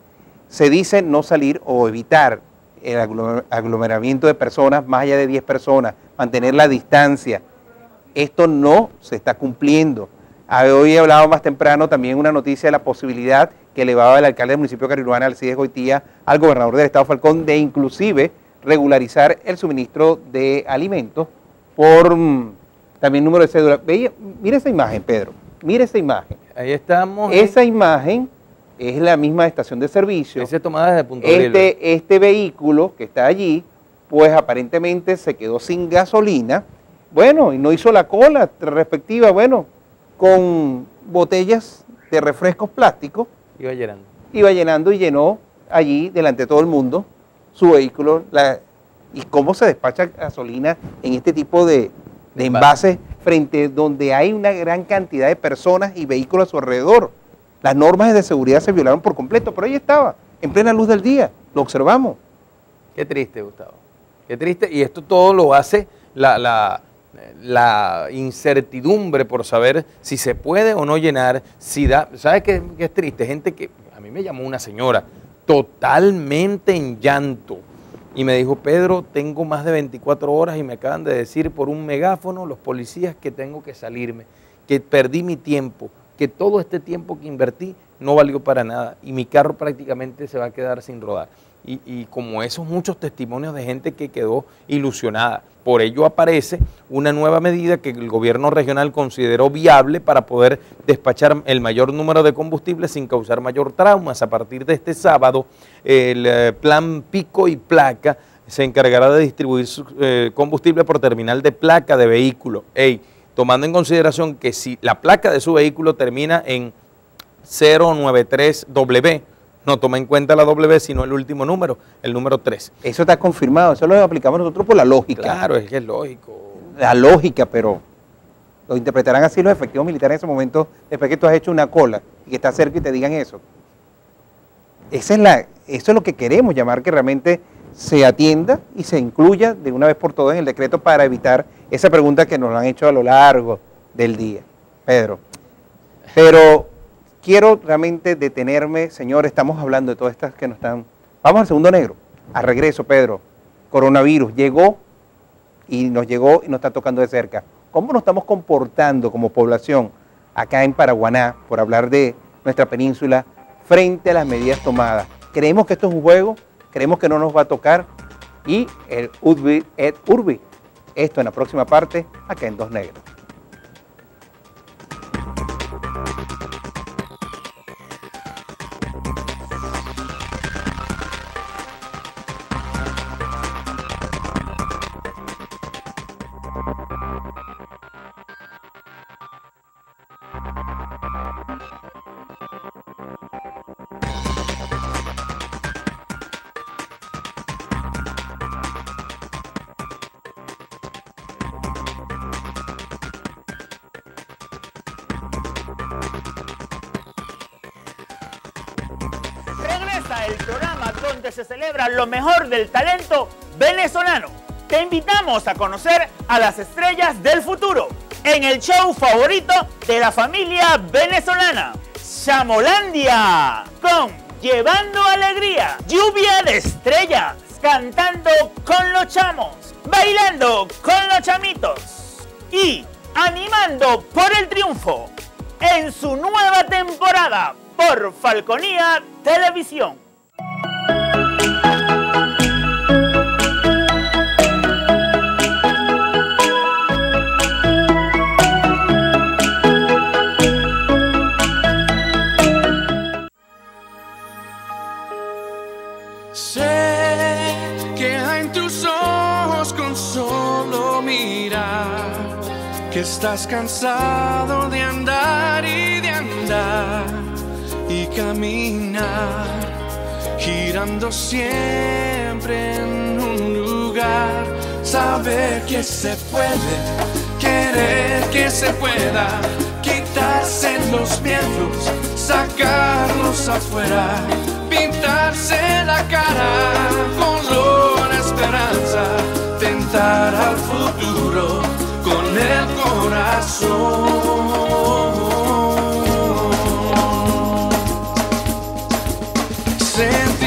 Se dice no salir o evitar el aglomeramiento de personas, más allá de 10 personas, mantener la distancia. Esto no se está cumpliendo. Hoy he hablado más temprano también una noticia de la posibilidad que elevaba el alcalde del municipio de Cariruana, Alcides Goitía, al gobernador del estado Falcón, de inclusive regularizar el suministro de alimentos por también número de cédula. Mira esa imagen, Pedro, mira esa imagen. Ahí estamos. Esa imagen es la misma estación de servicio. Esa es tomada desde Punto Libre. Este vehículo que está allí, pues aparentemente se quedó sin gasolina, bueno, y no hizo la cola respectiva, bueno, con botellas de refrescos plásticos. Iba llenando y llenó allí, delante de todo el mundo, su vehículo. ¿Y cómo se despacha gasolina en este tipo de envases frente donde hay una gran cantidad de personas y vehículos a su alrededor? Las normas de seguridad se violaron por completo, pero ahí estaba, en plena luz del día, lo observamos. Qué triste, Gustavo. Qué triste, y esto todo lo hace la incertidumbre por saber si se puede o no llenar, si da. ¿Sabes qué es triste? Gente que, a mí me llamó una señora totalmente en llanto y me dijo: Pedro, tengo más de 24 horas y me acaban de decir por un megáfono los policías que tengo que salirme, que perdí mi tiempo, que todo este tiempo que invertí no valió para nada y mi carro prácticamente se va a quedar sin rodar. Y como esos muchos testimonios de gente que quedó ilusionada. Por ello aparece una nueva medida que el gobierno regional consideró viable para poder despachar el mayor número de combustibles sin causar mayor traumas. A partir de este sábado, el plan Pico y Placa se encargará de distribuir combustible por terminal de placa de vehículo. Tomando en consideración que si la placa de su vehículo termina en 093W, no toma en cuenta la W, sino el último número, el número 3. Eso está confirmado, eso lo aplicamos nosotros por la lógica. Claro, es que es lógico. La lógica, pero lo interpretarán así los efectivos militares en ese momento, después que tú has hecho una cola y que estás cerca y te digan eso. Eso es lo que queremos, llamar que realmente se atienda y se incluya de una vez por todas en el decreto para evitar esa pregunta que nos han hecho a lo largo del día, Pedro. Pero quiero realmente detenerme, señor, estamos hablando de todas estas que nos están. Vamos al segundo negro, a regreso, Pedro. Coronavirus llegó y nos está tocando de cerca. ¿Cómo nos estamos comportando como población acá en Paraguaná, por hablar de nuestra península, frente a las medidas tomadas? ¿Creemos que esto es un juego? ¿Creemos que no nos va a tocar? Y el Urbi et Urbi. Esto en la próxima parte, acá en Dos Negros. El programa donde se celebra lo mejor del talento venezolano. Te invitamos a conocer a las estrellas del futuro en el show favorito de la familia venezolana, Chamolandia, con Llevando Alegría, lluvia de estrellas, cantando con los chamos, bailando con los chamitos y animando por el triunfo en su nueva temporada por Falconía Televisión. Sé que hay en tus ojos con solo mirar que estás cansado de andar y de andar y caminar, girando siempre en un lugar. Saber que se puede, querer que se pueda, quitarse los miedos, sacarlos afuera, pintarse la cara con la esperanza, tentar al futuro con el corazón. Sentir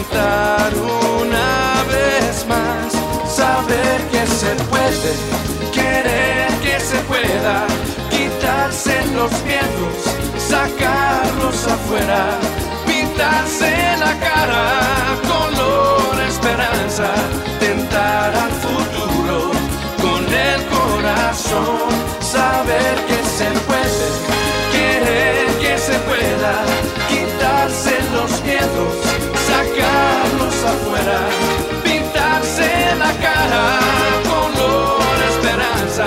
intentar una vez más, saber que se puede, querer que se pueda, quitarse los miedos, sacarlos afuera, pintarse la cara, color esperanza, tentar al futuro con el corazón, saber que se puede, querer que se pueda, quitarse los miedos, sacarlos afuera, pintarse la cara, color esperanza.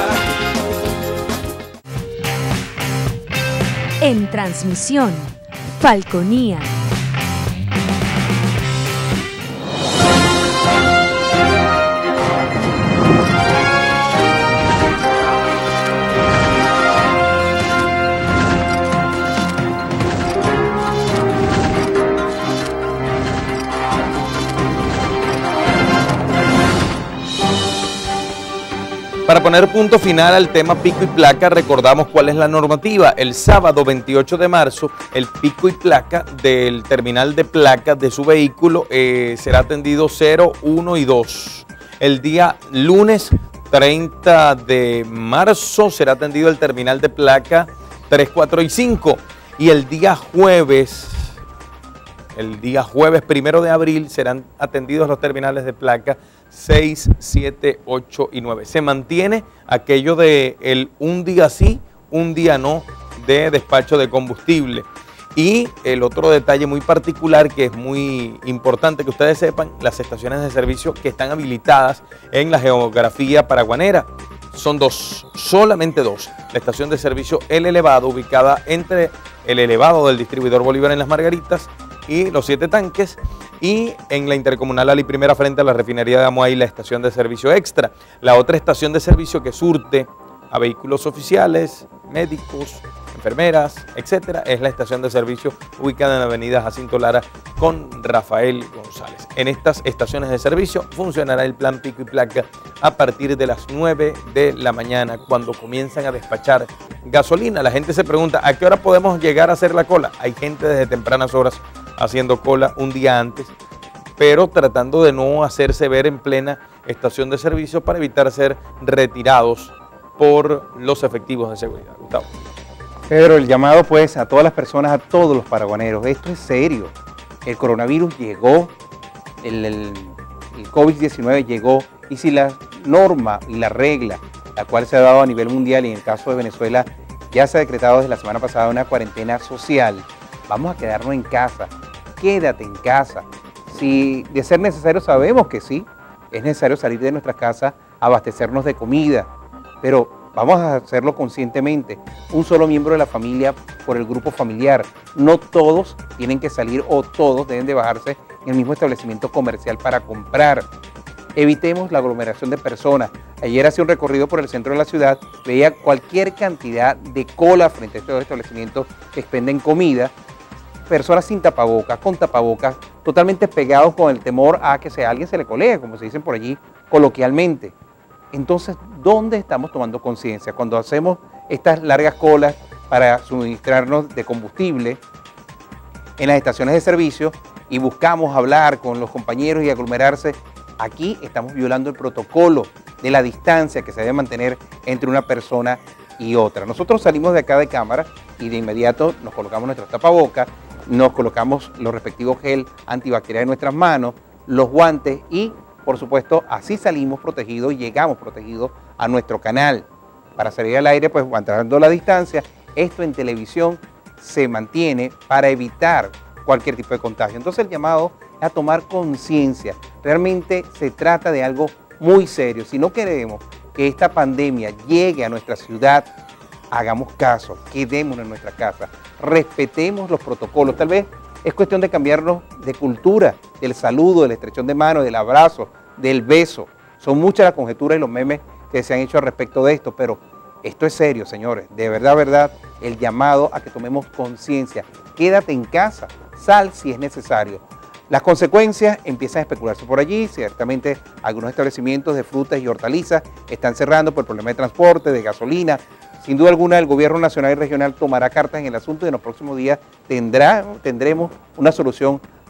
En transmisión, Falconía. Para poner punto final al tema pico y placa, recordamos cuál es la normativa. El sábado 28 de marzo, el pico y placa del terminal de placas de su vehículo será atendido 0, 1 y 2. El día lunes 30 de marzo será atendido el terminal de placa 3, 4 y 5. Y el día jueves 1 de abril serán atendidos los terminales de placa 6, 7, 8 y 9. Se mantiene aquello de un día sí, un día no de despacho de combustible. Y el otro detalle muy particular que es muy importante que ustedes sepan, las estaciones de servicio que están habilitadas en la geografía paraguanera. Son dos, solamente dos. La estación de servicio El Elevado, ubicada entre el elevado del distribuidor Bolívar en Las Margaritas y los 7 tanques, y en la intercomunal Ali Primera frente a la refinería de Amoay, la estación de servicio Extra. La otra estación de servicio que surte a vehículos oficiales, médicos, enfermeras, etcétera, es la estación de servicio ubicada en la avenida Jacinto Lara con Rafael González. En estas estaciones de servicio funcionará el plan pico y placa a partir de las 9 de la mañana, cuando comienzan a despachar gasolina. La gente se pregunta, ¿a qué hora podemos llegar a hacer la cola? Hay gente desde tempranas horas haciendo cola un día antes, pero tratando de no hacerse ver en plena estación de servicio para evitar ser retirados por los efectivos de seguridad. Gustavo. Pedro, el llamado pues a todas las personas, a todos los paraguaneros, esto es serio. El coronavirus llegó, el COVID-19 llegó, y si la norma y la regla, la cual se ha dado a nivel mundial y en el caso de Venezuela ya se ha decretado desde la semana pasada una cuarentena social, vamos a quedarnos en casa, quédate en casa. Si de ser necesario, sabemos que sí, es necesario salir de nuestras casas, abastecernos de comida, pero vamos a hacerlo conscientemente. Un solo miembro de la familia por el grupo familiar. No todos tienen que salir o todos deben de bajarse en el mismo establecimiento comercial para comprar. Evitemos la aglomeración de personas. Ayer hacía un recorrido por el centro de la ciudad, veía cualquier cantidad de cola frente a estos establecimientos que expenden comida. Personas sin tapabocas, con tapabocas, totalmente pegados con el temor a que alguien se le colee, como se dicen por allí coloquialmente. Entonces, ¿dónde estamos tomando conciencia? Cuando hacemos estas largas colas para suministrarnos de combustible en las estaciones de servicio y buscamos hablar con los compañeros y aglomerarse, aquí estamos violando el protocolo de la distancia que se debe mantener entre una persona y otra. Nosotros salimos de acá de cámara y de inmediato nos colocamos nuestros tapabocas, nos colocamos los respectivos gel antibacterial en nuestras manos, los guantes y, por supuesto, así salimos protegidos y llegamos protegidos a nuestro canal. Para salir al aire, pues guardando la distancia, esto en televisión se mantiene para evitar cualquier tipo de contagio. Entonces el llamado es a tomar conciencia. Realmente se trata de algo muy serio. Si no queremos que esta pandemia llegue a nuestra ciudad, hagamos caso, quedémonos en nuestra casa, respetemos los protocolos. Tal vez es cuestión de cambiarnos de cultura, del saludo, de la estrecha de mano, del abrazo, del beso. Son muchas las conjeturas y los memes que se han hecho al respecto de esto, pero esto es serio, señores. De verdad, el llamado a que tomemos conciencia. Quédate en casa, sal si es necesario. Las consecuencias empiezan a especularse por allí. Ciertamente algunos establecimientos de frutas y hortalizas están cerrando por problemas de transporte, de gasolina. Sin duda alguna, el gobierno nacional y regional tomará cartas en el asunto y en los próximos días tendremos una solución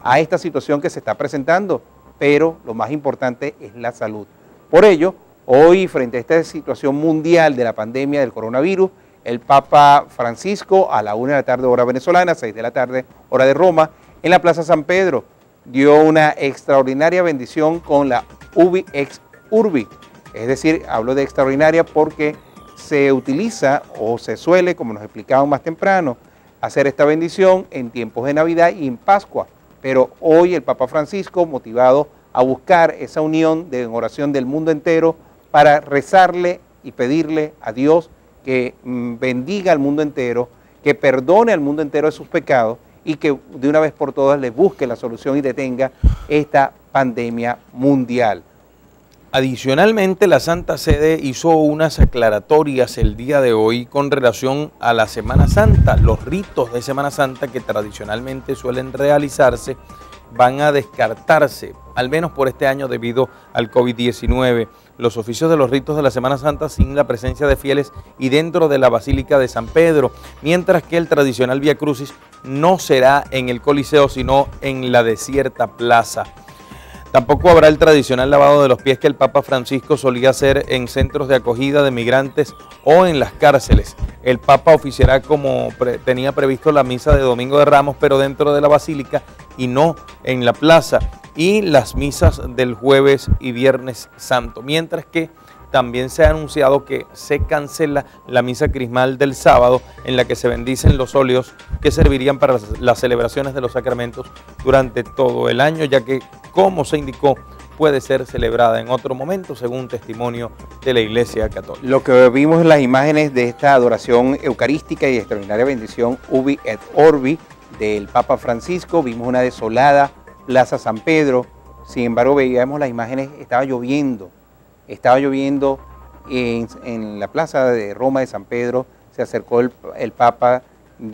a esta situación que se está presentando, pero lo más importante es la salud. Por ello, hoy, frente a esta situación mundial de la pandemia del coronavirus, el Papa Francisco, a la 1 de la tarde hora venezolana, 6 de la tarde hora de Roma, en la Plaza San Pedro, dio una extraordinaria bendición con la Ubi ex Urbi. Es decir, hablo de extraordinaria porque se utiliza o se suele, como nos explicaban más temprano, hacer esta bendición en tiempos de Navidad y en Pascua. Pero hoy el Papa Francisco, motivado a buscar esa unión de oración del mundo entero para rezarle y pedirle a Dios que bendiga al mundo entero, que perdone al mundo entero de sus pecados y que de una vez por todas le busque la solución y detenga esta pandemia mundial. Adicionalmente, la Santa Sede hizo unas aclaratorias el día de hoy con relación a la Semana Santa. Los ritos de Semana Santa que tradicionalmente suelen realizarse van a descartarse, al menos por este año debido al COVID-19. Los oficios de los ritos de la Semana Santa sin la presencia de fieles y dentro de la Basílica de San Pedro, mientras que el tradicional Vía Crucis no será en el Coliseo, sino en la desierta plaza. Tampoco habrá el tradicional lavado de los pies que el Papa Francisco solía hacer en centros de acogida de migrantes o en las cárceles. El Papa oficiará como tenía previsto la misa de Domingo de Ramos, pero dentro de la Basílica y no en la plaza, y las misas del Jueves y Viernes Santo, mientras que también se ha anunciado que se cancela la misa crismal del sábado, en la que se bendicen los óleos que servirían para las celebraciones de los sacramentos durante todo el año, ya que, como se indicó, puede ser celebrada en otro momento, según testimonio de la Iglesia Católica. Lo que vimos en las imágenes de esta adoración eucarística y extraordinaria bendición Ubi et Orbi del Papa Francisco, vimos una desolada Plaza San Pedro. Sin embargo, veíamos las imágenes, estaba lloviendo en la plaza de Roma de San Pedro. Se acercó el Papa,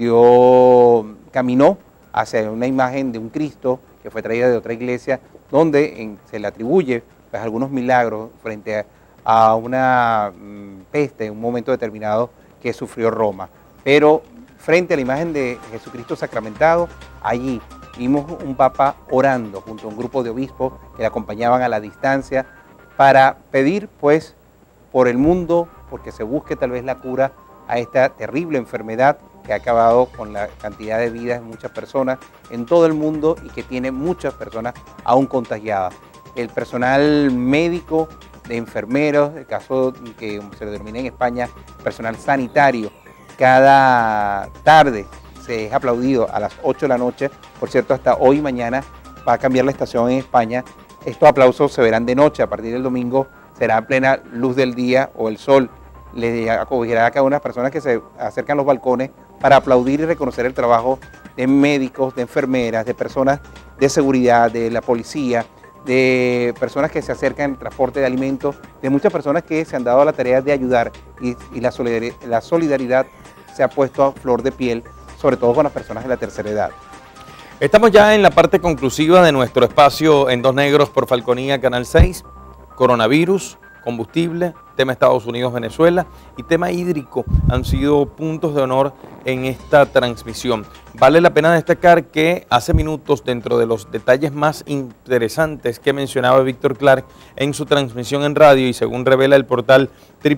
caminó hacia una imagen de un Cristo que fue traída de otra iglesia, donde se le atribuye pues, algunos milagros frente a una peste en un momento determinado que sufrió Roma. Pero frente a la imagen de Jesucristo sacramentado, allí vimos un Papa orando junto a un grupo de obispos que le acompañaban a la distancia para pedir pues por el mundo, porque se busque tal vez la cura a esta terrible enfermedad que ha acabado con la cantidad de vidas de muchas personas en todo el mundo y que tiene muchas personas aún contagiadas. El personal médico, de enfermeros, el caso que se denomina en España personal sanitario, cada tarde se es aplaudido a las 8 de la noche. Por cierto, hasta hoy y mañana va a cambiar la estación en España. Estos aplausos se verán de noche. A partir del domingo será a plena luz del día o el sol. Le acogerá a cada una de las personas que se acercan a los balcones para aplaudir y reconocer el trabajo de médicos, de enfermeras, de personas de seguridad, de la policía, de personas que se acercan en transporte de alimentos, de muchas personas que se han dado a la tarea de ayudar y la solidaridad se ha puesto a flor de piel, sobre todo con las personas de la tercera edad. Estamos ya en la parte conclusiva de nuestro espacio en Dos Negros por Falconía Canal 6. Coronavirus, combustible, tema Estados Unidos-Venezuela y tema hídrico han sido puntos de honor en esta transmisión. Vale la pena destacar que hace minutos, dentro de los detalles más interesantes que mencionaba Víctor Clark en su transmisión en radio y según revela el portal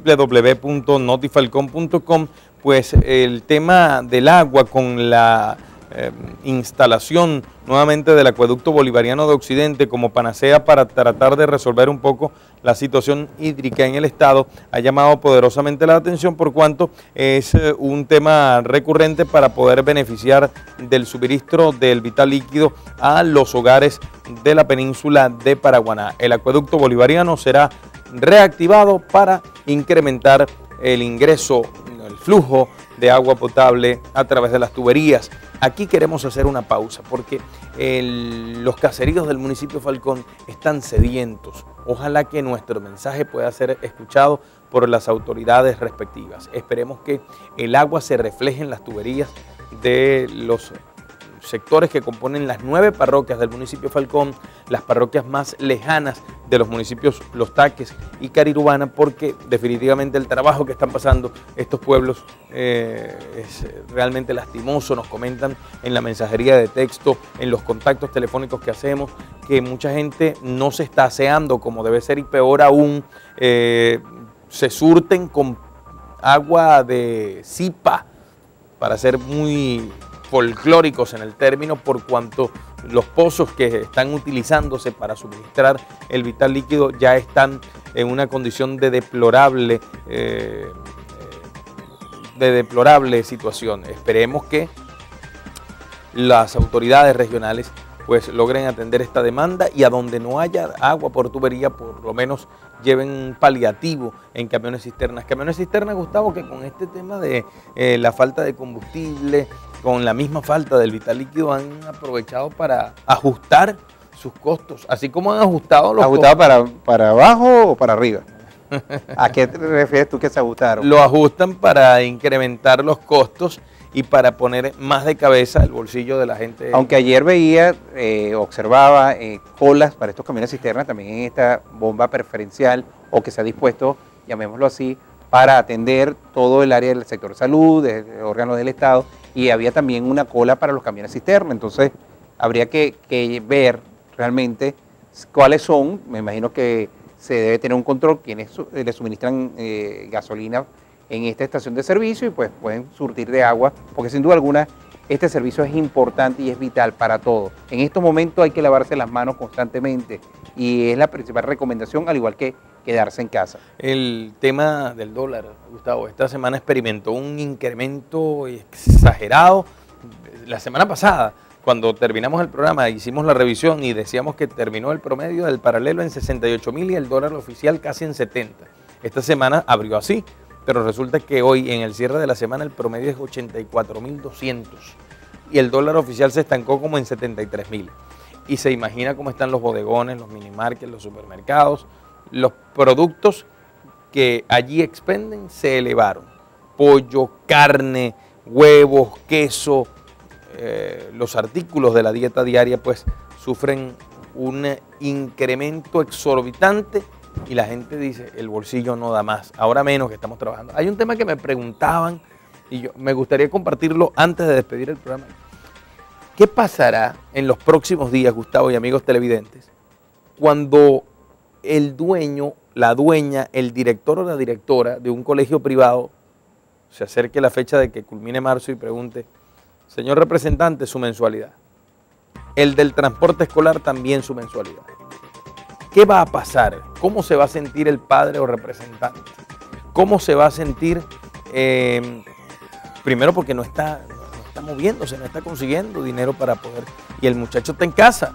www.notifalcon.com, pues el tema del agua con la instalación nuevamente del acueducto bolivariano de Occidente como panacea para tratar de resolver un poco la situación hídrica en el estado ha llamado poderosamente la atención, por cuanto es un tema recurrente para poder beneficiar del suministro del vital líquido a los hogares de la península de Paraguaná. El acueducto bolivariano será reactivado para incrementar el ingreso, el flujo de agua potable a través de las tuberías. Aquí queremos hacer una pausa porque los caseríos del municipio Falcón están sedientos. Ojalá que nuestro mensaje pueda ser escuchado por las autoridades respectivas. Esperemos que el agua se refleje en las tuberías de los sectores que componen las 9 parroquias del municipio Falcón, las parroquias más lejanas de los municipios Los Taques y Carirubana, porque definitivamente el trabajo que están pasando estos pueblos es realmente lastimoso. Nos comentan en la mensajería de texto, en los contactos telefónicos que hacemos, que mucha gente no se está aseando como debe ser y peor aún, se surten con agua de cipa, para ser muy folclóricos en el término, por cuanto los pozos que están utilizándose para suministrar el vital líquido ya están en una condición de deplorable situación. Esperemos que las autoridades regionales pues logren atender esta demanda y a donde no haya agua por tubería, por lo menos lleven un paliativo en camiones cisternas. Camiones cisternas, Gustavo, que con este tema de la falta de combustible, con la misma falta del vital líquido, han aprovechado para ajustar sus costos, así como han ajustado los costos. ¿Para abajo o para arriba? ¿A qué te refieres tú que se ajustaron? Lo ajustan para incrementar los costos y para poner más de cabeza el bolsillo de la gente. Aunque ayer veía, observaba colas para estos camiones cisternas también en esta bomba preferencial, o que se ha dispuesto, llamémoslo así, para atender todo el área del sector salud, de órganos del Estado, y había también una cola para los camiones cisternas. Entonces habría que ver realmente cuáles son. Me imagino que se debe tener un control, quienes le suministran gasolina en esta estación de servicio, y pues pueden surtir de agua, porque sin duda alguna este servicio es importante y es vital para todos. En estos momentos hay que lavarse las manos constantemente y es la principal recomendación, al igual que quedarse en casa. El tema del dólar, Gustavo, esta semana experimentó un incremento exagerado. La semana pasada, cuando terminamos el programa, hicimos la revisión y decíamos que terminó el promedio del paralelo en 68.000 y el dólar oficial casi en 70. Esta semana abrió así, pero resulta que hoy, en el cierre de la semana, el promedio es 84.200 y el dólar oficial se estancó como en 73.000. Y se imagina cómo están los bodegones, los minimarkets, los supermercados. Los productos que allí expenden se elevaron. Pollo, carne, huevos, queso, los artículos de la dieta diaria pues sufren un incremento exorbitante y la gente dice, el bolsillo no da más, ahora menos que estamos trabajando. Hay un tema que me preguntaban y me gustaría compartirlo antes de despedir el programa. ¿Qué pasará en los próximos días, Gustavo y amigos televidentes, cuando el dueño, la dueña, el director o la directora de un colegio privado se acerque la fecha de que culmine marzo y pregunte, señor representante, su mensualidad? El del transporte escolar también su mensualidad. ¿Qué va a pasar? ¿Cómo se va a sentir el padre o representante? ¿Cómo se va a sentir? Primero porque no está moviéndose, no está consiguiendo dinero para poder, y el muchacho está en casa.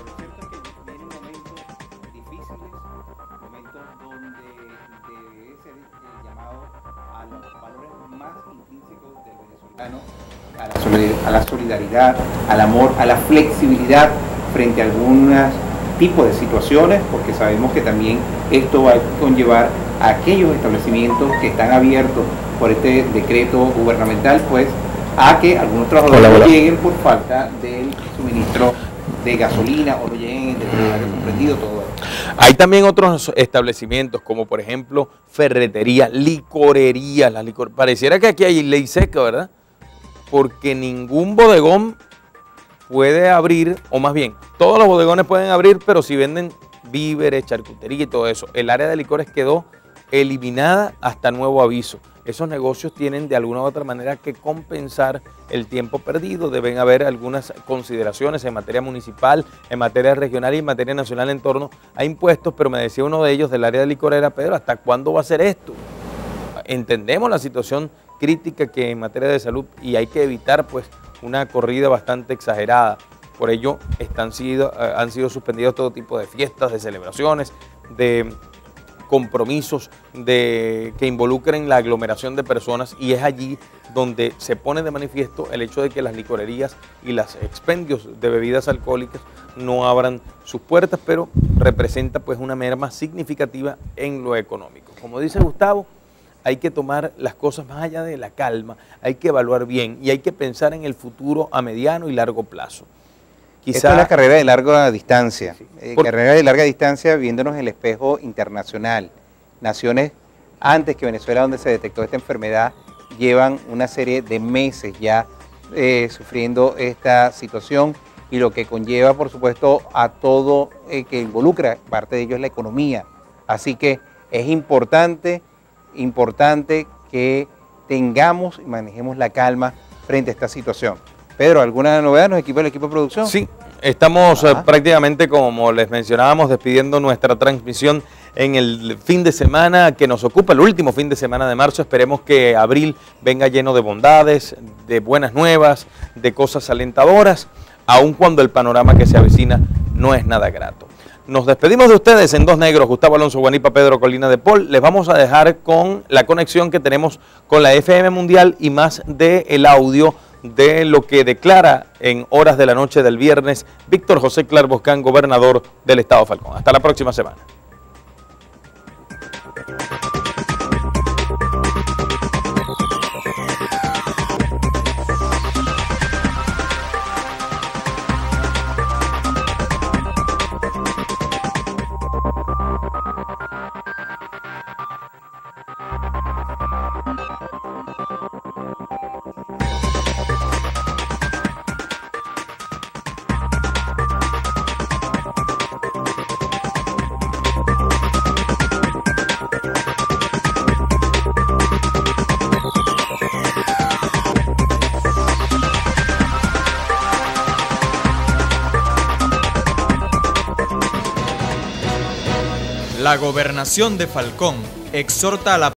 A la solidaridad, al amor, a la flexibilidad frente a algunos tipos de situaciones, porque sabemos que también esto va a conllevar a aquellos establecimientos que están abiertos por este decreto gubernamental, pues a que algunos trabajadores no lleguen por falta del suministro de gasolina o no lleguen en determinado comprendido, todo eso. Hay también otros establecimientos como por ejemplo ferreterías, licorerías, pareciera que aquí hay ley seca, ¿verdad? Porque ningún bodegón puede abrir, o más bien, todos los bodegones pueden abrir, pero si venden víveres, charcutería y todo eso. El área de licores quedó eliminada hasta nuevo aviso. Esos negocios tienen de alguna u otra manera que compensar el tiempo perdido. Deben haber algunas consideraciones en materia municipal, en materia regional y en materia nacional en torno a impuestos, pero me decía uno de ellos del área de licorera, Pedro, ¿hasta cuándo va a ser esto? Entendemos la situación crítica que en materia de salud y hay que evitar pues una corrida bastante exagerada. Por ello han sido suspendidos todo tipo de fiestas, de celebraciones, de compromisos que involucren la aglomeración de personas, y es allí donde se pone de manifiesto el hecho de que las licorerías y los expendios de bebidas alcohólicas no abran sus puertas, pero representa pues una merma significativa en lo económico. Como dice Gustavo, hay que tomar las cosas más allá de la calma, hay que evaluar bien y hay que pensar en el futuro a mediano y largo plazo. Esta es la carrera de larga distancia, carrera de larga distancia viéndonos en el espejo internacional. Naciones antes que Venezuela, donde se detectó esta enfermedad, llevan una serie de meses ya sufriendo esta situación y lo que conlleva, por supuesto, a todo que involucra, parte de ello es la economía. Así que es importante que tengamos y manejemos la calma frente a esta situación. Pedro, ¿alguna novedad? ¿Nos equipa el equipo de producción? Sí, estamos prácticamente, como les mencionábamos, despidiendo nuestra transmisión en el fin de semana que nos ocupa, el último fin de semana de marzo. Esperemos que abril venga lleno de bondades, de buenas nuevas, de cosas alentadoras, aun cuando el panorama que se avecina no es nada grato. Nos despedimos de ustedes en Dos Negros, Gustavo Alonso Guanipa, Pedro Colina de Paul. Les vamos a dejar con la conexión que tenemos con la FM Mundial y más del audio de lo que declara en horas de la noche del viernes Víctor José Clark Boscán, gobernador del estado Falcón. Hasta la próxima semana. La gobernación de Falcón exhorta a la